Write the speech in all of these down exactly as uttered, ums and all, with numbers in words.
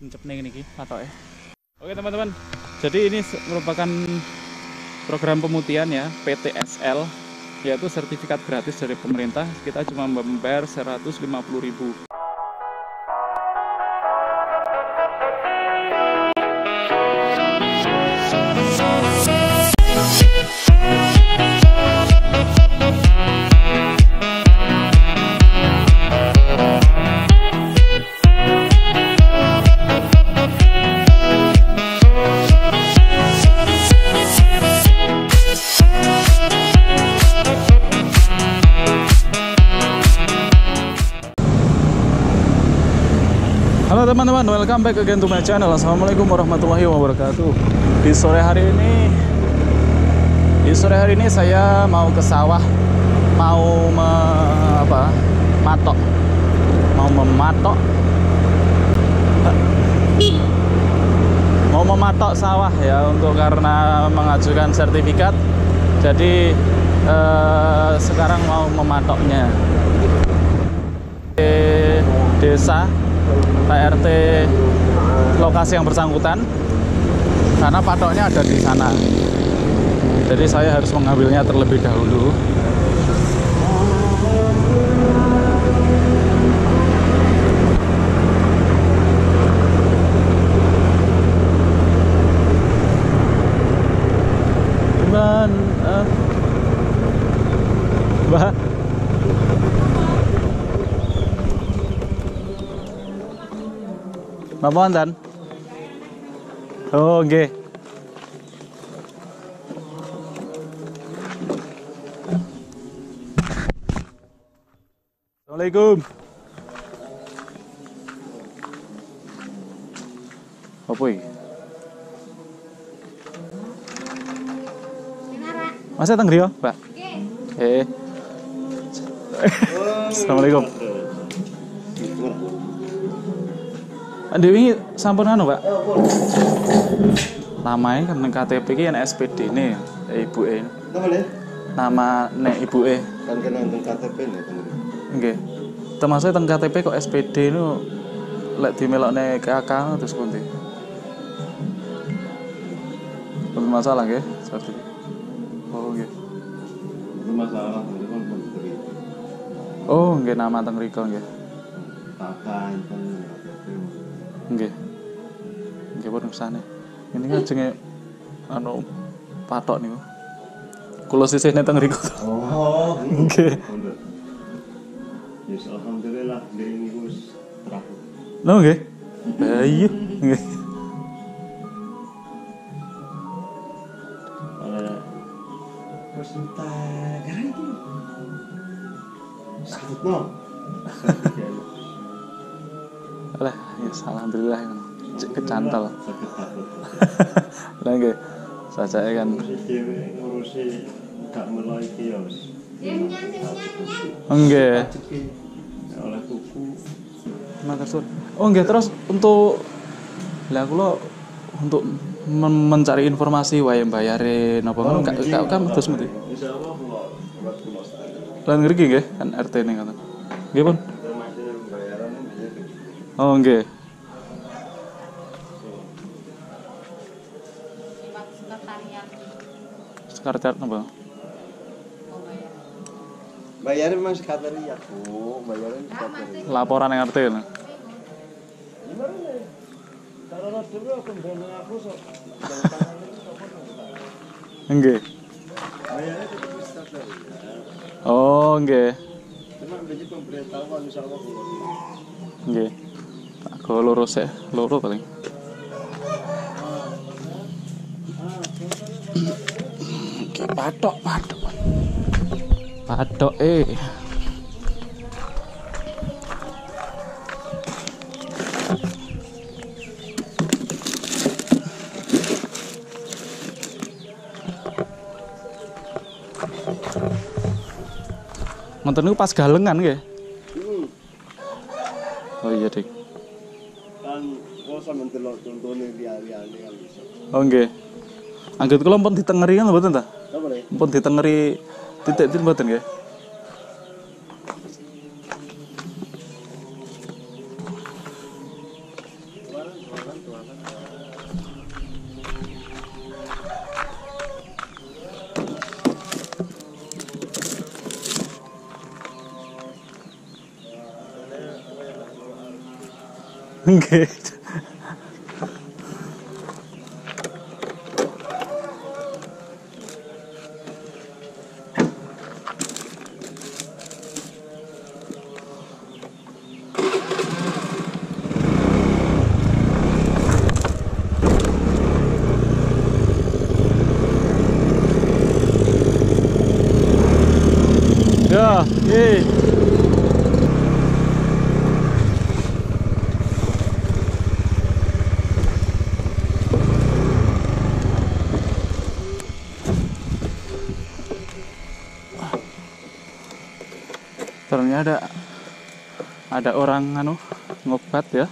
Cepne ini patoke. Oke teman-teman, jadi ini merupakan program pemutihan ya, P T S L, yaitu sertifikat gratis dari pemerintah. Kita cuma membayar seratus lima puluh ribu. Halo teman-teman, welcome back again to my channel. Assalamualaikum warahmatullahi wabarakatuh. Di sore hari ini Di sore hari ini saya mau ke sawah, Mau me, apa, matok Mau mematok Mau mematok sawah ya, untuk karena mengajukan sertifikat. Jadi eh, sekarang mau mematoknya di desa P R T lokasi yang bersangkutan, karena patoknya ada di sana. Jadi saya harus mengambilnya terlebih dahulu. Cuman uh, Mbak Napa wonten? Oh, nggih. Assalamualaikum. Apa iki? Masa teng griya, Pak? Nggih. Eh. Assalamualaikum. Dewi sampun anu, Pak. Namanya kan K T P ki ana S P D ne ibuke. Nama nek ibuke. Kan kena teng K T P ne teng. Nggih. Termasuk teng K T P kok S P D nu lek dimelokne kakak terus pundi? Belum masalah nggih, seperti itu. Oh nggih. Belum masalah, itu kan pemberi. Oh, nggih nama teng mriko nggih. Kakak enten. Nggih. Nggih pun kesane. Ini kan jenenge anu patok niku. Kula sisihne teng mriku. Oh, nggih. Yes, alhamdulillah dene niku wis terakhir. Lho nggih. Ha iya, nggih. Ala wis entek gara iki. Sakitno. Alah, ya alhamdulillah kecantol. Lah nggih. Sajake kan dhewe ngurusi gak melo iki ya wis. nggih. Oleh kuku. Makasih. Oh nggih, terus untuk lah kula untuk men mencari informasi wae bayare napa ngono kak kan terus mesti. Insyaallah kula buat kula setengah. Lan ngriki nggih kan R T ning ngoten. Nggih, Pun. Oh nggih. Sekretariat napa? Bayarnya memang sekretariat, Bu. Bayarnya sekretariat. Laporan yang R T lho. Karena dulu aku mbene aku sok. Nggih. Bayarnya tetap sekretariat. Oh nggih. Cuma beli pemberitahuan insyaallah kula. Nggih. Aku lurus ya, loro paling. Oke, patok, patok. Patok eh. Ngoten niku pas galengan nggih. Hmm. Oh iya, Dik. Kan kok sampeyan delok contone liyane kan bisa. Oh nggih. Angget kula pun ditengeri kan mboten ta? Apa nih? Pun ditengeri titik-titik mboten nggih. Nggih. Ya, eh. Ternyata ada ada orang anu ngobat ya.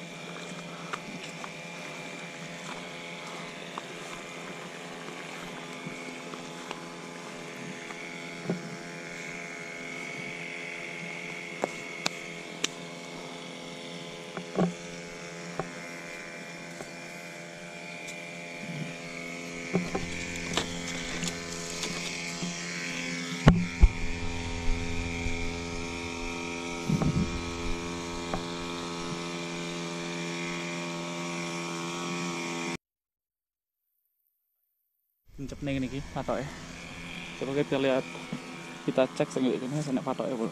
Mencep ning niki patoke. Coba kita lihat, kita cek sing ini sana patoke, Bu.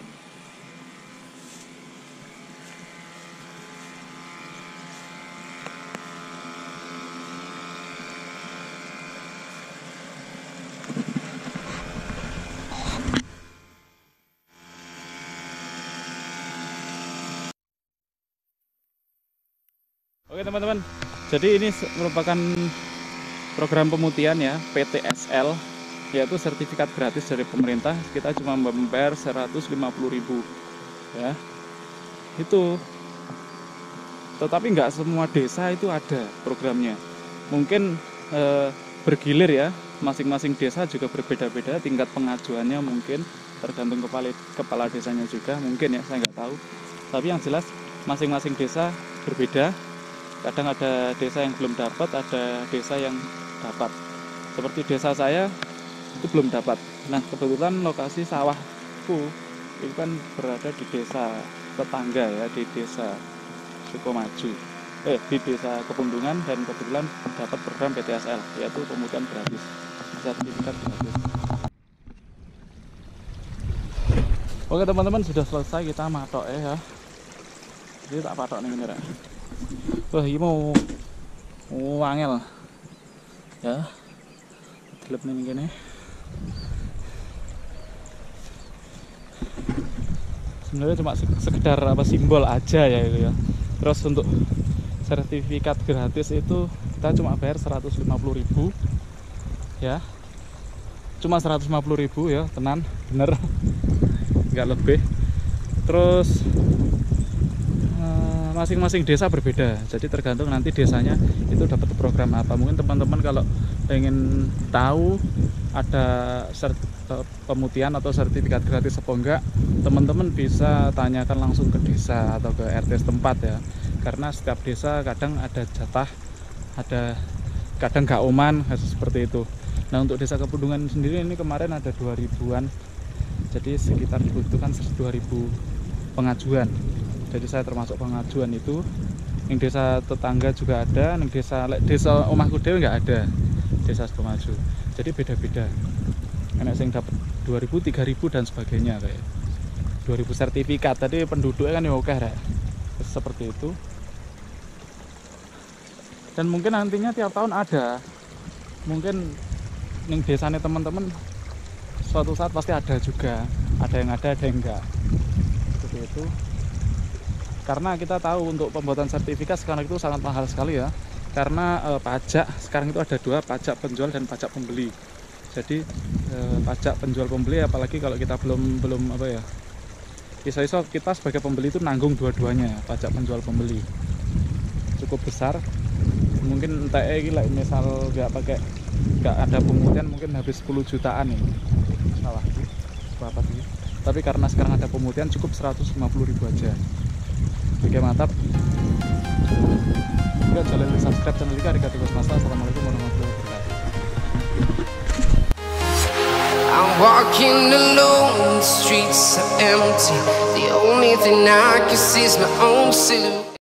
Oke teman-teman, jadi ini merupakan program pemutihan ya, P T S L, yaitu sertifikat gratis dari pemerintah. Kita cuma membayar seratus lima puluh ribu ya, itu. Tetapi nggak semua desa itu ada programnya, mungkin eh, bergilir ya, masing-masing desa juga berbeda-beda tingkat pengajuannya, mungkin tergantung kepala, kepala desanya juga mungkin ya, saya nggak tahu. Tapi yang jelas masing-masing desa berbeda. Kadang ada desa yang belum dapat, ada desa yang dapat. Seperti desa saya itu belum dapat. Nah, kebetulan lokasi sawahku itu kan berada di desa tetangga ya, di desa Sukomaju, eh di desa Kepundungan, dan kebetulan dapat program P T S L, yaitu pemutihan gratis, sertifikat gratis. Oke teman-teman, sudah selesai kita matok ya. Jadi tak patok nih ini. Wah, ini mau wangel ya, gelap nih gini. Sebenarnya cuma sekedar apa simbol aja ya itu ya. Terus untuk sertifikat gratis itu kita cuma bayar seratus lima puluh ribu ya, cuma seratus lima puluh ribu ya, tenan bener, nggak lebih. Terus masing-masing desa berbeda, jadi tergantung nanti desanya itu dapat program apa. Mungkin teman-teman kalau pengen tahu ada sert pemutihan atau sertifikat gratis apa enggak, teman-teman bisa tanyakan langsung ke desa atau ke R T setempat ya, karena setiap desa kadang ada jatah, ada kadang gak oman seperti itu. Nah, untuk desa Kepundungan sendiri ini kemarin ada dua ribuan, jadi sekitar dibutuhkan dua ribu pengajuan. Jadi saya termasuk pengajuan itu. Yang desa tetangga juga ada, yang desa desa omahku dhewe nggak ada, desa Sukomaju. Jadi beda-beda. Enak yang dapat dua ribu, tiga ribu dan sebagainya kayak. dua ribu sertifikat. Tadi penduduknya kan ya oke ya. Seperti itu. Dan mungkin nantinya tiap tahun ada. Mungkin yang desanya teman-teman suatu saat pasti ada juga. Ada yang ada, ada yang enggak. Seperti itu. Karena kita tahu untuk pembuatan sertifikat sekarang itu sangat mahal sekali ya, karena e, pajak sekarang itu ada dua, pajak penjual dan pajak pembeli. Jadi e, pajak penjual pembeli, apalagi kalau kita belum belum apa ya, iso-iso kita sebagai pembeli itu nanggung dua-duanya, pajak penjual pembeli cukup besar. Mungkin T E gila, misal nggak pakai nggak ada pemutihan mungkin habis sepuluh jutaan ini, salah berapa sih? Tapi karena sekarang ada pemutihan cukup seratus lima puluh ribu aja. Oke, mantap. Juga jangan lupa subscribe channel kita. Arigatou gozaimasu. Assalamualaikum warahmatullahi wabarakatuh. I'm walking alone, the streets are empty. The only thing I can see is my own silhouette.